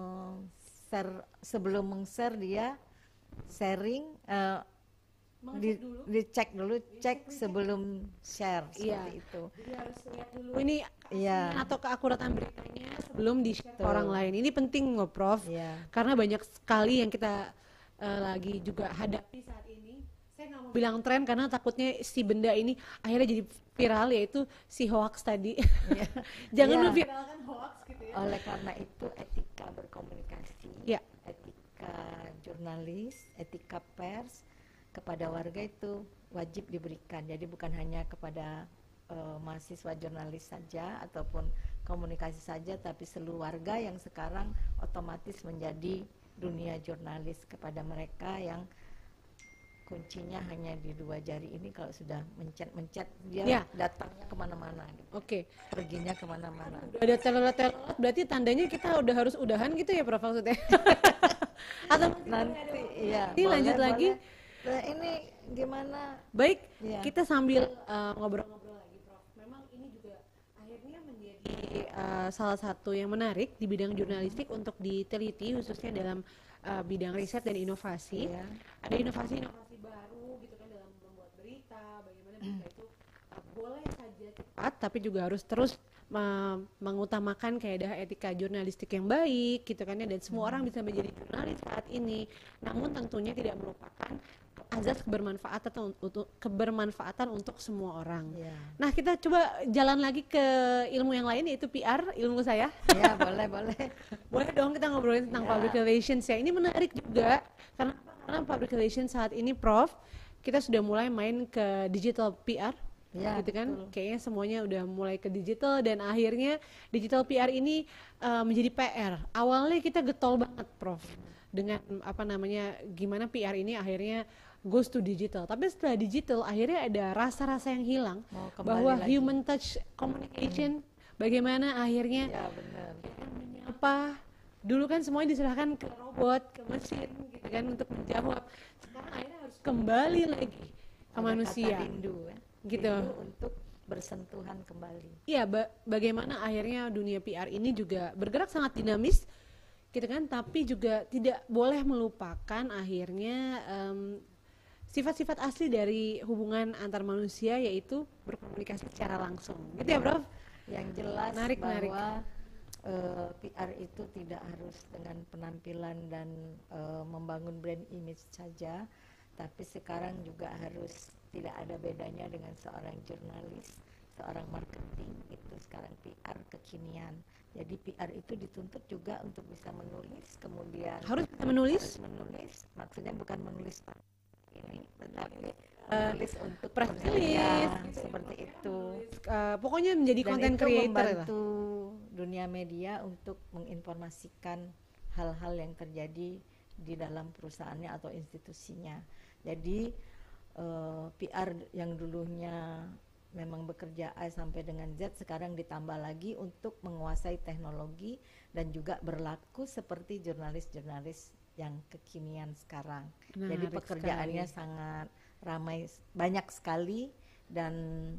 share sebelum meng-share dia sharing eh, di, Mengecek dulu. dicek dulu cek sebelum share Iya. seperti itu. Jadi harus lihat dulu ini Iya. keaslian atau keakuratan beritanya sebelum di-share ke Betul. orang lain. Ini penting loh, Prof. Iya. Karena banyak sekali yang kita uh, lagi juga hadapi saat ini. Saya nggak mau bilang tren karena takutnya si benda ini akhirnya jadi viral, yaitu si hoax tadi. Iya. Jangan Iya. memviralkan hoax gitu ya. Oleh karena itu etika berkomunikasi, Ya. etika jurnalis, etika pers kepada warga itu wajib diberikan. Jadi bukan hanya kepada uh, mahasiswa jurnalis saja ataupun komunikasi saja, tapi seluruh warga yang sekarang otomatis menjadi dunia jurnalis, kepada mereka yang kuncinya hanya di dua jari ini. Kalau sudah mencet-mencet dia Ya. datangnya kemana-mana gitu. Oke. Perginya kemana-mana. Udah ada telolet-telolet, berarti tandanya kita udah harus udahan gitu ya, Prof, maksudnya? Atau Nanti iya Nanti lanjut lagi. boleh. Nah, ini gimana? baik, Iya. kita sambil uh, ngobrol-ngobrol lagi, Prof. Memang ini juga akhirnya menjadi uh, salah satu yang menarik di bidang jurnalistik untuk diteliti, khususnya dalam uh, bidang riset dan inovasi. Iya. Ada inovasi-inovasi baru gitu kan dalam membuat berita, bagaimana berita itu uh, boleh saja cepat, tapi juga harus terus me- mengutamakan kaedah etika jurnalistik yang baik gitu kan ya, dan semua orang bisa menjadi jurnalis saat ini. Namun tentunya tidak melupakan azas kebermanfaatan atau untuk kebermanfaatan untuk semua orang. Iya. Nah, kita coba jalan lagi ke ilmu yang lain, yaitu P R, ilmu saya. Ya, boleh, boleh. Boleh dong kita ngobrolin tentang Ya. public relations ya. Ini menarik juga karena karena public relations saat ini, Prof, kita sudah mulai main ke digital P R. Ya, gitu kan, betul. kayaknya semuanya udah mulai ke digital, dan akhirnya digital P R ini uh, menjadi P R. Awalnya kita getol banget, Prof, dengan apa namanya, gimana P R ini akhirnya goes to digital. Tapi setelah digital akhirnya ada rasa-rasa yang hilang Mau kembali bahwa lagi. human touch communication, bagaimana akhirnya Ya, benar. apa dulu kan semuanya diserahkan ke robot, ke mesin gitu kan untuk menjawab. Sekarang akhirnya harus kembali lagi ke Ada manusia. kata rindu ya. Gitu. Rindu untuk bersentuhan kembali. Iya, ba- bagaimana akhirnya dunia P R ini juga bergerak sangat dinamis, gitu kan? Tapi juga tidak boleh melupakan akhirnya em, sifat-sifat asli dari hubungan antar manusia, yaitu berkomunikasi secara langsung. Gitu ya, Prof? Yang jelas Menarik, bahwa menarik. eh, P R itu tidak harus dengan penampilan dan eh, membangun brand image saja, tapi sekarang juga harus tidak ada bedanya dengan seorang jurnalis, seorang marketing. Itu sekarang P R kekinian. Jadi P R itu dituntut juga untuk bisa menulis, kemudian Harus bisa menulis, harus menulis. Maksudnya bukan menulis ini, tetapi Eh, menulis untuk press media, release, seperti itu. eh, pokoknya menjadi Dan content itu creator lah. membantu dunia media untuk menginformasikan hal-hal yang terjadi di dalam perusahaannya atau institusinya. Jadi eh, P R yang dulunya memang bekerja A sampai dengan Z, sekarang ditambah lagi untuk menguasai teknologi dan juga berlaku seperti jurnalis-jurnalis yang kekinian sekarang. Jadi Menarik pekerjaannya sekali. sangat ramai, banyak sekali, dan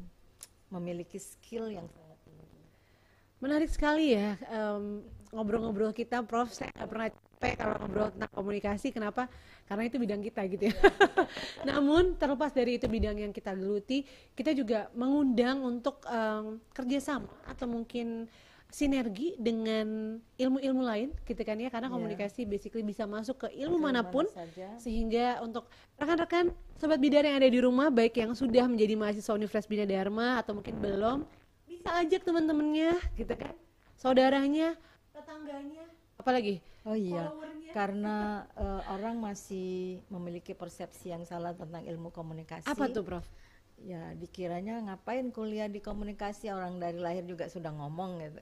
memiliki skill yang sangat tinggi. Menarik sekali ya em, ngobrol-ngobrol kita, Prof. Saya nggak pernah capek kalau ngobrol tentang komunikasi. Kenapa? Karena itu bidang kita gitu ya. Namun terlepas dari itu bidang yang kita geluti, kita juga mengundang untuk em, kerjasama atau mungkin sinergi dengan ilmu-ilmu lain gitu kan ya, karena Iya. komunikasi basically bisa masuk ke ilmu Ke manapun, mana saja. sehingga untuk rekan-rekan sobat bidar yang ada di rumah, baik yang sudah menjadi mahasiswa Universitas Bina Dharma atau mungkin belum, bisa ajak teman-temannya gitu kan, saudaranya, tetangganya, apalagi Oh iya, followernya. karena eh, orang masih memiliki persepsi yang salah tentang ilmu komunikasi. Apa tuh Prof? Ya, dikiranya ngapain kuliah di komunikasi, orang dari lahir juga sudah ngomong gitu.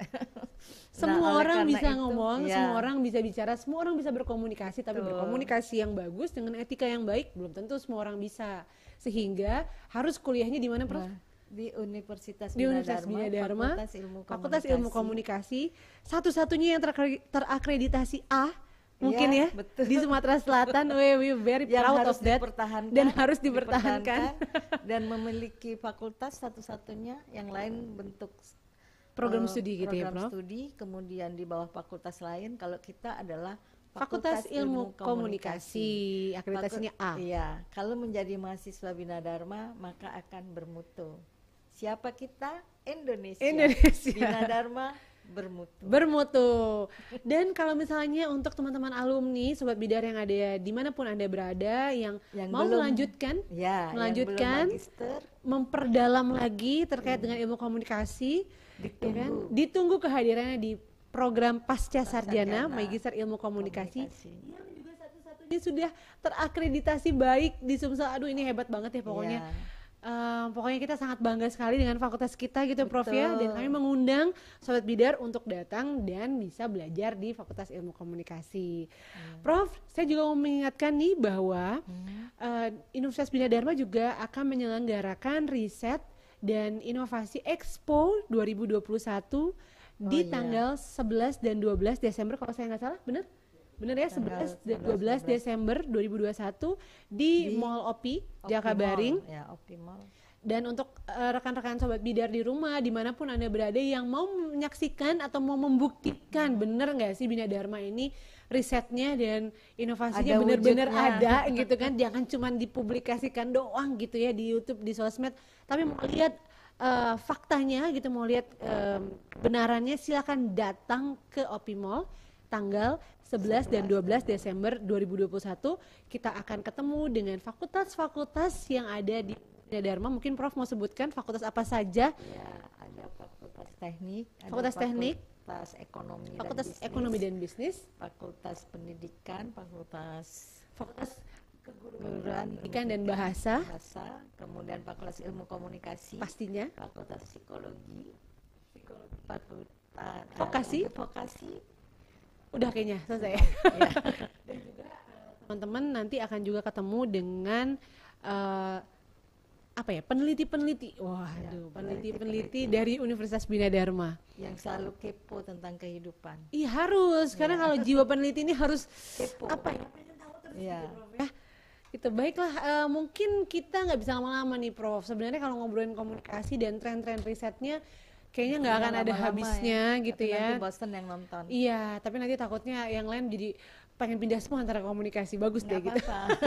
Semua oleh orang karena bisa itu, ngomong, ya, semua orang bisa bicara, semua orang bisa berkomunikasi, tapi Betul. berkomunikasi yang bagus dengan etika yang baik belum tentu semua orang bisa. Sehingga harus kuliahnya di mana, Prof? Nah, di Universitas Di Bina Universitas Dharma, Bina Dharma, Fakultas Ilmu Fakultas Komunikasi. Ilmu Komunikasi, satu-satunya yang terakre- terakreditasi A mungkin Iya, ya betul. di Sumatera Selatan. we we very yang proud harus of that dipertahankan dan harus dipertahankan. dan memiliki fakultas satu-satunya, yang lain bentuk Program eh, studi gitu ya, program Prof? studi, kemudian di bawah fakultas lain. Kalau kita adalah Fakultas Ilmu Komunikasi, akreditasinya A. Iya, kalau menjadi mahasiswa Bina Dharma maka akan bermutu. Siapa kita? Indonesia. Indonesia. Bina Dharma bermutu. Bermutu. Dan kalau misalnya untuk teman-teman alumni sobat bidar yang ada dimanapun anda berada, yang, Yang mau belum- melanjutkan Ya, melanjutkan, yang belum magister, memperdalam lagi terkait dengan ilmu komunikasi, ya kan? ditunggu. Ditunggu kehadirannya di program pasca Sarjana sarjana Magister Ilmu Komunikasi, Komunikasi. yang juga satu-satunya sudah terakreditasi baik di Sumsel. Aduh, ini hebat banget ya pokoknya. Iya. Eh, pokoknya kita sangat bangga sekali dengan fakultas kita gitu, Prof ya. Betul. Dan kami mengundang sobat bidar untuk datang dan bisa belajar di Fakultas Ilmu Komunikasi. Prof, saya juga mau mengingatkan nih bahwa eh, Universitas Bina Dharma juga akan menyelenggarakan riset dan inovasi Expo dua ribu dua puluh satu di iya. tanggal sebelas dan dua belas Desember kalau saya nggak salah, benar? Benar ya, Tanggal sebelas dan sebelas, dua belas dua belas. Desember dua ribu dua puluh satu di, Di Mall O P I Optimal, Jakabaring. ya, optimal. Dan untuk eh, rekan-rekan sobat bidar di rumah dimanapun anda berada yang mau menyaksikan atau mau membuktikan bener nggak sih Bina Dharma ini risetnya dan inovasinya Ada benar-benar wujudnya. ada gitu kan, jangan cuma dipublikasikan doang gitu ya di YouTube, di sosmed, tapi mau lihat eh, faktanya gitu, mau lihat eh, benarannya, silakan datang ke O P I Mall tanggal sebelas dan dua belas Desember dua ribu dua puluh satu. Kita akan ketemu dengan fakultas-fakultas yang ada di Bina Dharma. Mungkin Prof mau sebutkan fakultas apa saja? Ya, ada fakultas teknik, ada Fakultas teknik, fakultas ekonomi Fakultas dan bisnis, Ekonomi dan Bisnis, fakultas pendidikan, fakultas Fakultas keguruan, Pendidikan dan Bahasa, bahasa, kemudian fakultas ilmu komunikasi, pastinya fakultas psikologi, fakultas Vokasi? eh, vokasi. udah kayaknya selesai. Ya. Dan juga eh, teman-teman nanti akan juga ketemu dengan eh, apa ya, peneliti-peneliti, waduh, peneliti-peneliti dari Universitas Bina Dharma. Yang selalu kepo tentang kehidupan. Iya harus, karena kalau jiwa peneliti ini harus Kepo. apa ya? Ya. Ya, gitu. Baiklah, eh, mungkin kita nggak bisa lama-lama nih, Prof. Sebenarnya kalau ngobrolin komunikasi dan tren-tren risetnya, kayaknya nggak akan ada Lama-lama habisnya ya. gitu Tapi ya. Nanti bosan yang nonton. Iya, tapi nanti takutnya yang lain jadi pengen pindah semua antara komunikasi. Bagus deh Nggak gitu. apa-apa.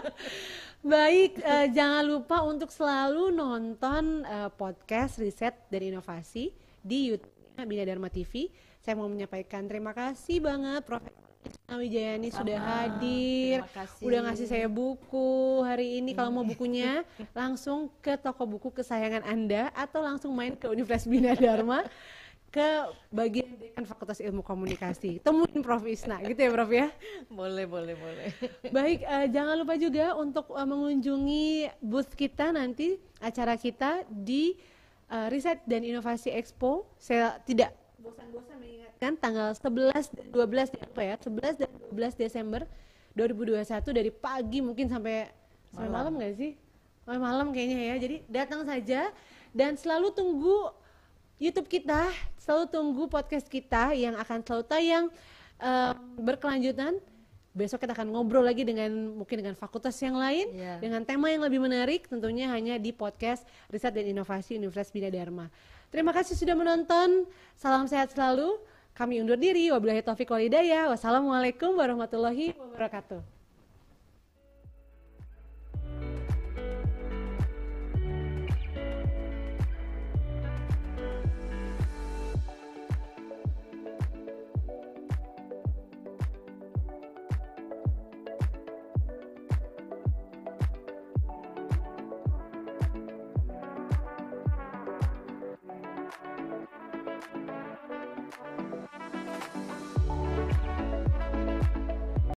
Baik, eh, jangan lupa untuk selalu nonton eh, podcast riset dan inovasi di YouTube Bina Dharma T V. Saya mau menyampaikan terima kasih banget Profesor Wijayani sudah Sama, hadir, terima kasih. udah ngasih saya buku hari ini. Kalau mau bukunya langsung ke toko buku kesayangan Anda atau langsung main ke Universitas Bina Dharma ke bagian dekan Fakultas Ilmu Komunikasi. Temuin Prof Isna gitu ya, Prof ya. Boleh, boleh, boleh. Baik, eh, jangan lupa juga untuk eh, mengunjungi booth kita nanti, acara kita di eh, Riset dan Inovasi Expo. Saya tidak bosan-bosan mengingatkan tanggal sebelas dan dua belas apa ya? sebelas dan dua belas Desember dua ribu dua puluh satu dari pagi mungkin sampai sampai malam nggak sih? Sampai malam kayaknya ya. Jadi datang saja dan selalu tunggu YouTube kita, selalu tunggu podcast kita yang akan selalu tayang eh, berkelanjutan. Besok kita akan ngobrol lagi dengan mungkin dengan fakultas yang lain, Iya. dengan tema yang lebih menarik, tentunya hanya di podcast Riset dan Inovasi Universitas Bina Dharma. Terima kasih sudah menonton. Salam sehat selalu. Kami undur diri. Wabillahi taufiq wal hidayah. Wassalamualaikum warahmatullahi wabarakatuh.